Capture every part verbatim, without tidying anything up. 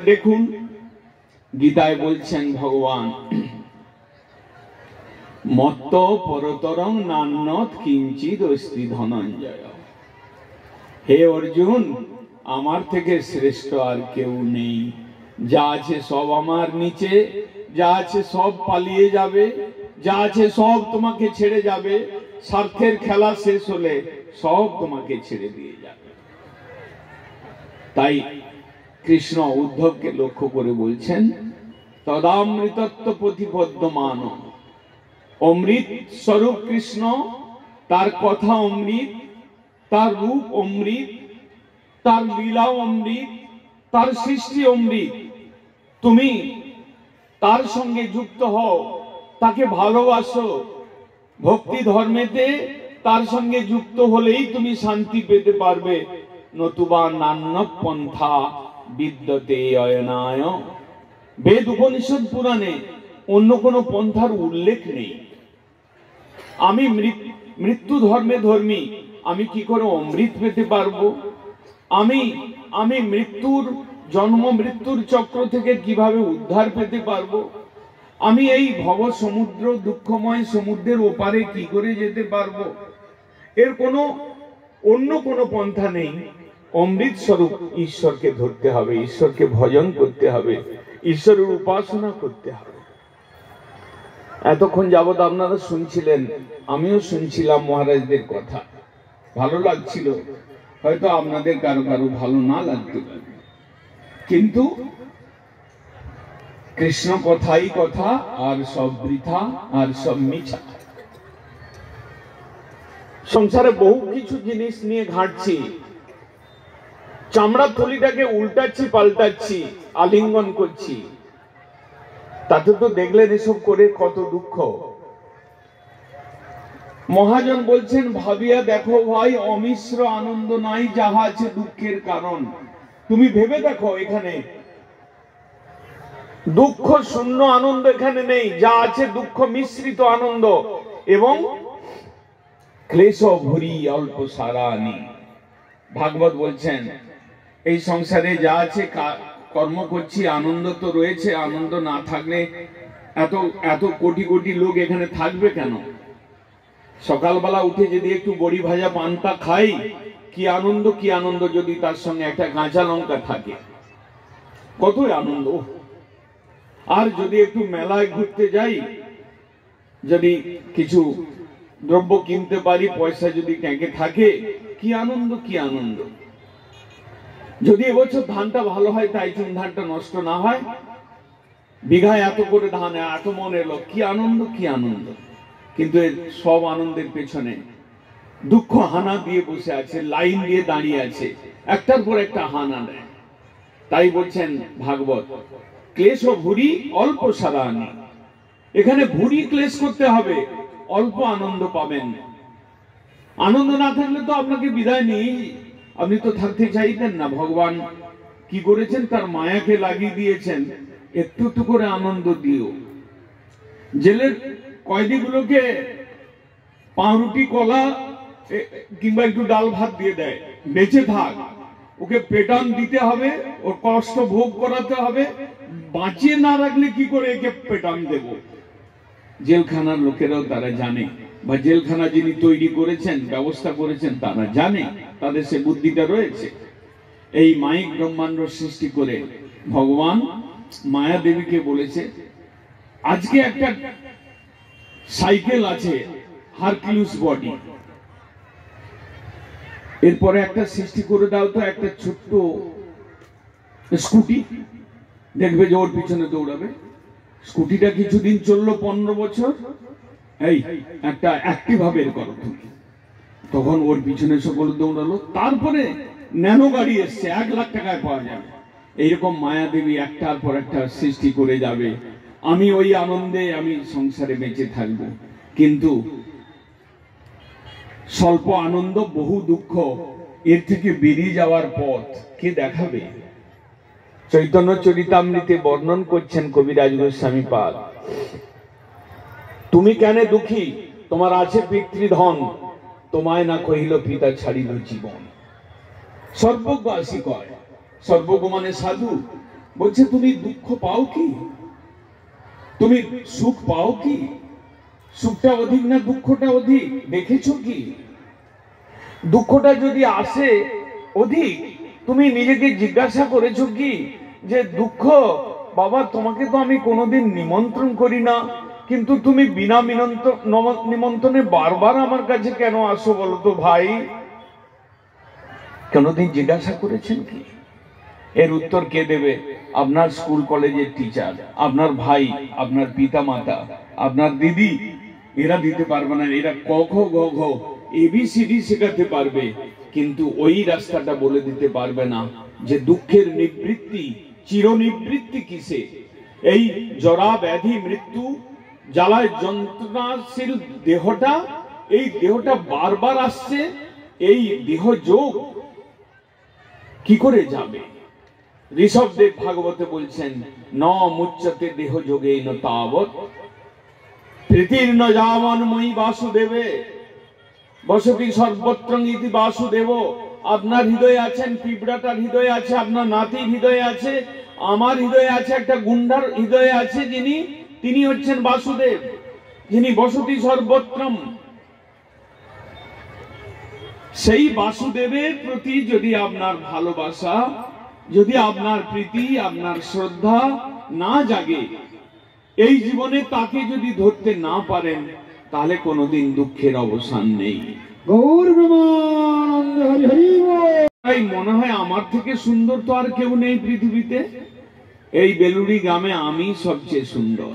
দেখুন গীতায় বলছেন ভগবান, মত্ত পরতরং নান্যৎ কিঞ্চিৎ অস্তি ধনঞ্জয়। হে অর্জুন, আমার থেকে শ্রেষ্ঠ আর কেউ নেই। যা আছে সব আমার নিচে, যা আছে সব পালিয়ে যাবে, যা আছে সব তোমাকে ছেড়ে যাবে। স্বার্থের খেলা শেষ হলে সব তোমাকে ছেড়ে দিয়ে যাবে। তাই কৃষ্ণ উদ্ধবকে লক্ষ্য করে বলছেন, তদামৃতত্ব প্রতিপদ্যমান। অমৃত স্বরূপ কৃষ্ণ, তার কথা অমৃত, তার রূপ অমৃত, তার লীলা অমৃত, তার সৃষ্টি অমৃত। তুমি তার সঙ্গে যুক্ত হও, তাকে ভালোবাসো। ভক্তি ধর্মেতে তার সঙ্গে যুক্ত হলেই তুমি শান্তি পেতে পারবে। নতুবা নান্য পন্থা বিদ্যতে অয়নায়। বেদ উপনিষদ পুরাণে অন্য কোন পন্থার উল্লেখ নেই। আমি মৃত্যু ধর্মে ধর্মী, আমি কি করে অমৃত পেতে পারবো? আমি আমি মৃত্যুর জন্ম মৃত্যুর চক্র থেকে কিভাবে উদ্ধার পেতে পারবো? আমি এই ভব সমুদ্র দুঃখময় সমুদ্রের ওপারে কি করে যেতে পারবো? এর কোনো অন্য কোনো পন্থা নেই। অমৃত স্বরূপ ঈশ্বরকে ধরতে হবে, ঈশ্বরকে ভজন করতে হবে, ঈশ্বরের উপাসনা করতে হবে। এতক্ষণ যাবৎ আপনারা শুনছিলেন, আমিও শুনছিলাম মহারাজদের কথা, ভালো লাগছিল। হয়তো আপনাদের কারো কারো ভালো না লাগতে পারে, কিন্তু কৃষ্ণ কথাই কথা, আর সব বৃথা, আর সব মিছা। সংসারে বহু কিছু জিনিস নিয়ে ঘাঁটছি, চামড়া থলিটাকে উল্টাচ্ছি পাল্টাচ্ছি, আলিঙ্গন করছি, তাতে তো দেখলেন এসব করে কত দুঃখ। মহাজন বলছেন, ভাবিয়া দেখো ভাই, অমিশ্র আনন্দ নাই যাহা আছে দুঃখের কারণ। তুমি ভেবে দেখো, এখানে দুঃখ শূন্য আনন্দ এখানে নেই, যা আছে দুঃখ মিশ্রিত আনন্দ। এবং ক্লেশ ভুরি অল্প সারানি। ভাগবত বলছেন, এই সংসারে যা আছে কর্ম করছি, আনন্দ তো রয়েছে। আনন্দ না থাকলে এত এত কোটি কোটি লোক এখানে থাকবে কেন? সকালবেলা উঠে যদি একটু বড়ি ভাজা পান্তা খাই, কি আনন্দ, কি আনন্দ। যদি তার সঙ্গে একটা কাঁচা লঙ্কা থাকে, কতই আনন্দ। আর যদি একটু মেলায় ঘুরতে যাই, যদি কিছু দ্রব্য কিনতে পারি, পয়সা যদি ট্যাঙ্কে থাকে, কি আনন্দ, কি আনন্দ। যদি এবছর ধানটা ভালো হয়, তাই চুন ধানটা নষ্ট না হয়, বিঘায় এত করে ধান, এত মন এলো, কি আনন্দ, কি আনন্দ। কিন্তু এর সব আনন্দের পেছনে দুঃখ হানা দিয়ে বসে আছে, লাইন দিয়ে দাঁড়িয়ে আছে, একটার পর একটা হানা দেয়। তাই বলছেন ভাগবত, ক্লেশ ভুরি অল্প সারানি। এখানে ভুরি ক্লেশ করতে হবে, অল্প আনন্দ পাবেন। আনন্দ না থাকলে তো আপনাকে বিদায় নেই, আপনি তো থাকতে চাইতেন না। ভগবান কি করেছেন, তার মায়াকে লাগিয়ে দিয়েছেন, একটু একটু করে আনন্দ দিও। জেলের কয়েদিগুলোকে পাউরুটি, কলা কিংবা একটু ডাল ভাত দিয়ে দেয়, বেঁচে থাক। ওকে পেটান দিতে হবে, ওর কষ্ট ভোগ করাতে হবে। বাঁচিয়ে না রাখলে কি করে একে পেটান দেব? জেলখানার লোকেরাও তারা জানে, বা জেলখানা যিনি তৈরি করেছেন, ব্যবস্থা করেছেন, তারা জানে, তাদের সে বুদ্ধিটা রয়েছে। এই মাইক ব্রহ্মাণ্ড সৃষ্টি করে ভগবান মায়া দেবীকে বলেছে, আজকে একটা সাইকেল আছে, হারকিউলিস বডি, এরপরে একটা সৃষ্টি করে দাও তো একটা ছোট্ট স্কুটি, দেখবে যে ওর পিছনে দৌড়াবে। স্কুটিটা কিছুদিন চললো, পনেরো বছর, এই একটা অ্যাক্টিভা বের করো তুমি, তখন ওর পিছনে সকল দৌড়ালো। তারপরে ন্যানো গাড়ি এসছে, এক লাখ টাকায় পাওয়া যাবে। এইরকম মায়াদেবী একটার পর একটা সৃষ্টি করে যাবে। আমি ওই আনন্দে আমি সংসারে বেঁচে থাকব, কিন্তু স্বল্প আনন্দ বহু দুঃখ, এর থেকে বেরিয়ে যাওয়ার পথ কে দেখাবে? চৈতন্য চরিতামৃতে বর্ণন করছেন কবিরাজ গোস্বামী পাদ, তুমি কেন দুঃখী? তোমার আছে পিতৃধন, তোমায় না কহিল পিতা ছাড়িল জীবন। সর্বজ্ঞ আসি কয়, সর্বজ্ঞ মানে সাধু, বলছে তুমি দুঃখ পাও কি, তুমি সুখ পাও কি? সুখটা অধিক না দুঃখটা অধিক? দেখেছো কি? দুঃখটা যদি আসে অধিক, তুমি নিজেকে জিজ্ঞাসা করেছো কি যে দুঃখ বাবা তোমাকে তো আমি কোনোদিন নিমন্ত্রণ করি না, কিন্তু তুমি বিনা নিমন্ত্রণে বারবার আমার কাছে কেন আসো বলতো ভাই? কোনোদিন জিজ্ঞাসা করেছেন কি? এর উত্তর কে দেবে? আপনার স্কুল কলেজের টিচার, আপনার ভাই, আপনার পিতা মাতা, আপনার দিদি। এরা দিতে পারবে না। এরা ক খ গ ঘ এবিসিডি শেখাতে পারবে, কিন্তু ওই রাস্তাটা বলে দিতে পারবে না যে দুঃখের নিবৃত্তি, চিরনিবৃত্তি কিসে। এই জরা ব্যাধি মৃত্যু জ্বালায় যন্ত্রণাশীল দেহটা, এই দেহটা বারবার আসছে, এই দেহ যোগ কি করে যাবে? ঋষভদেব ভাগবতে বলছেন ন মুচ্যতে দেহ যোগে ন তাবৎ প্রীতির্ন যাবন মই বাসুদেবে বসতি সর্বত্র ইতি বাসুদেব। আপনার হৃদয়ে আছেন, পিঁপড়াটার হৃদয়ে আছে, আপনার নাতির হৃদয়ে আছে, আমার হৃদয়ে আছে, একটা গুন্ডার হৃদয়ে আছে, যিনি তিনি হচ্ছেন বাসুদেব, যিনি বসতি সর্বত্রম। সেই বাসুদেবের প্রতি যদি আপনার ভালোবাসা, যদি আপনার প্রীতি, আপনার শ্রদ্ধা না জাগে, এই জীবনে তাকে যদি ধরতে না পারেন, তাহলে কোনোদিন দুঃখের অবসান নেই। গৌর ব্রহ্মানন্দ হরি হরি বল। তাই মনে হয় আমার থেকে সুন্দর তো আর কেউ নেই পৃথিবীতে। এই বেলুড়ি গ্রামে আমি সবচেয়ে সুন্দর।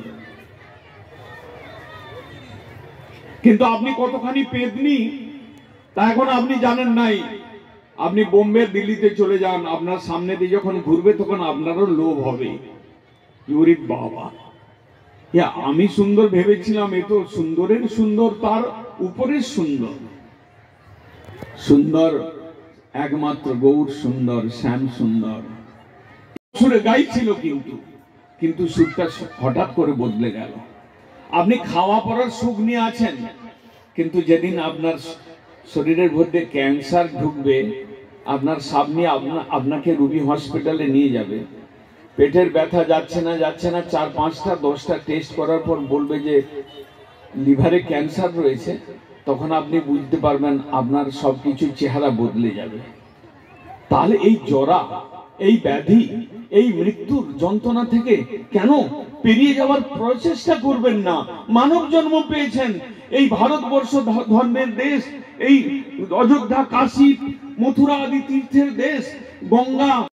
কিন্তু আপনি কতখানি পেদনি তা এখন আপনি জানেন নাই। আপনি বোম্বে দিল্লিতে চলে যান, আপনার সামনে দিয়ে যখন ঘুরবে তখন আপনারও লোভ হবে। ইউরি বাবা, আমি সুন্দর ভেবেছিলাম, এ তো সুন্দরের সুন্দর, তার উপরের সুন্দর। সুন্দর একমাত্র গৌর সুন্দর, শ্যাম সুন্দর। সুরে গাইছিল, কিন্তু কিন্তু সুরটা হঠাৎ করে বদলে গেল। আপনি খাওয়া পড়ার সুখ নিয়ে আছেন, কিন্তু যেদিন আপনার শরীরের মধ্যে ক্যান্সার ঢুকবে, আপনার সামনে আপনাকে রুবি হসপিটালে নিয়ে যাবে, পেটের ব্যথা যাচ্ছে না যাচ্ছে না, চার পাঁচটা দশটা টেস্ট করার পর বলবে যে লিভারে ক্যান্সার রয়েছে, তখন আপনি বুঝতে পারবেন আপনার সবকিছু চেহারা বদলে যাবে। তাহলে এই জরা, এই ব্যাধি, এই মৃত্যুর যন্ত্রণা থেকে কেন পেরিয়ে যাওয়ার প্রচেষ্টা করবেন না? মানব জন্ম পেয়েছেন, এই ভারতবর্ষ ধর্মের দেশ, এই অযোধ্যা, কাশী, মথুরা আদি তীর্থের দেশ, গঙ্গা